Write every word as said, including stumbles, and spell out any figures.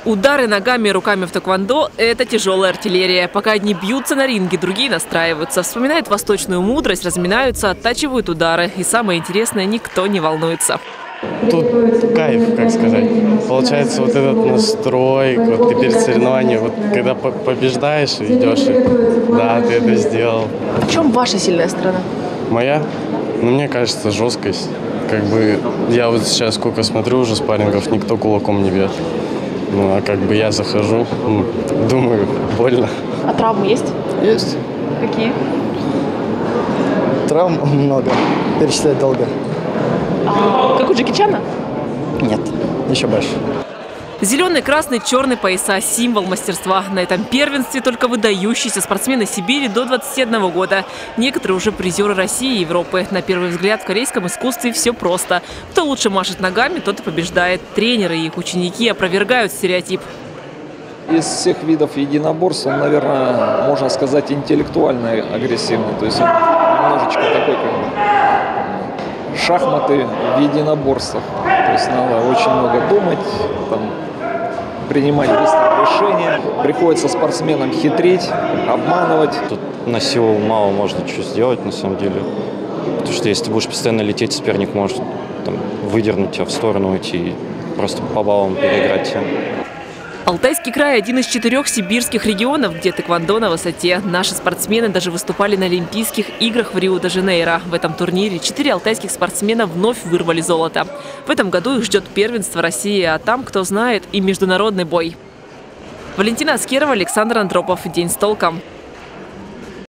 Удары ногами и руками в тэквондо – это тяжелая артиллерия. Пока одни бьются на ринге, другие настраиваются. Вспоминают восточную мудрость, разминаются, оттачивают удары. И самое интересное – никто не волнуется. Тут кайф, как сказать. Получается, вот этот настрой, вот ты перед соревнованием, вот когда побеждаешь, идешь, и, да, ты это сделал. В чем ваша сильная сторона? Моя? Ну, мне кажется, жесткость. Как бы я вот сейчас сколько смотрю уже спаррингов, никто кулаком не бьет. Ну, а как бы я захожу, ну, думаю, больно. А травмы есть? Есть. Какие? Травм много. Перечислять долго. А, как у Джеки Чана? Нет, еще больше. Зеленый, красный, черный пояса – символ мастерства. На этом первенстве только выдающиеся спортсмены Сибири до двадцати одного года. Некоторые уже призеры России и Европы. На первый взгляд в корейском искусстве все просто. Кто лучше машет ногами, тот и побеждает. Тренеры и их ученики опровергают стереотип. Из всех видов единоборств он, наверное, можно сказать, интеллектуально агрессивный. То есть он немножечко такой, как бы, шахматы в единоборствах. То есть надо очень много думать, там, принимать быстрые решения. Приходится спортсменам хитрить, обманывать. Тут на силу мало можно что сделать, на самом деле. Потому что если ты будешь постоянно лететь, соперник может там, выдернуть тебя в сторону, уйти и просто по баллам переиграть тебя. Алтайский край – один из четырех сибирских регионов, где тэквондо на высоте. Наши спортсмены даже выступали на Олимпийских играх в Рио-де-Жанейро. В этом турнире четыре алтайских спортсмена вновь вырвали золото. В этом году их ждет первенство России, а там, кто знает, и международный бой. Валентина Аскерова, Александр Андропов. День с толком.